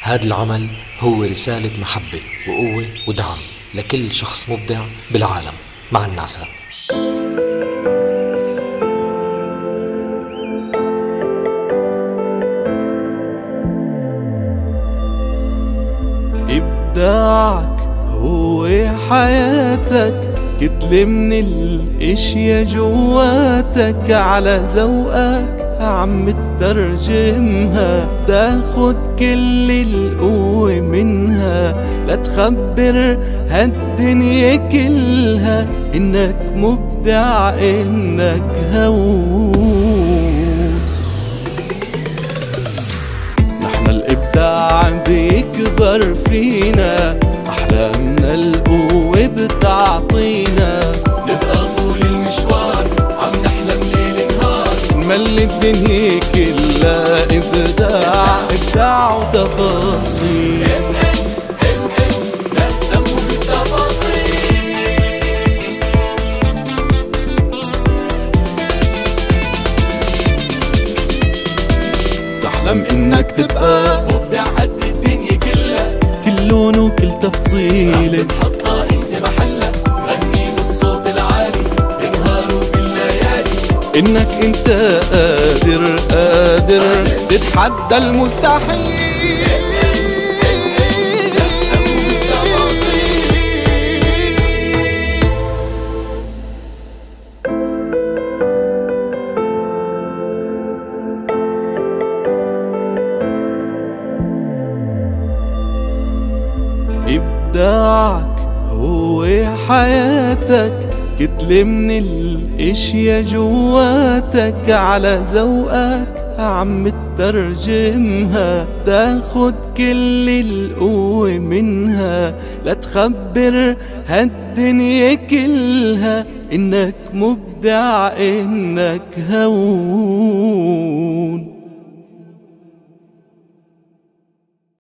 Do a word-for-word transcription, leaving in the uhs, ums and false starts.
هذا العمل هو رسالة محبة وقوة ودعم لكل شخص مبدع بالعالم مع النعسة. إبداعك هو حياتك، كتلة من الاشياء جواتك، على ذوقك عم تترجمها، تاخد كل القوة منها، لا تخبر هالدنيا كلها انك مبدع انك هون. نحن الابداع بيكبر فينا، احلامنا القوة بتعطينا، نبقى طول المشوار عم نحلم ليل نهار، نملي الدنيا كلها ابداع ابداع وتفاصيل. نهتم بالتفاصيل، تحلم انك تبقى مبدع قد الدنيا كلها، كل لون وكل تفصيلة بتحطها انت محلها، غني بالصوت العالي بالنهار وبالليالي، انك انت قادر قادر تتحدى المستحيل. إبداعك هو حياتك، كتلة من الاشياء جواتك، على ذوقك عم تترجمها، تاخد كل القوة منها، لا تخبر هالدنيا كلها انك مبدع انك هون.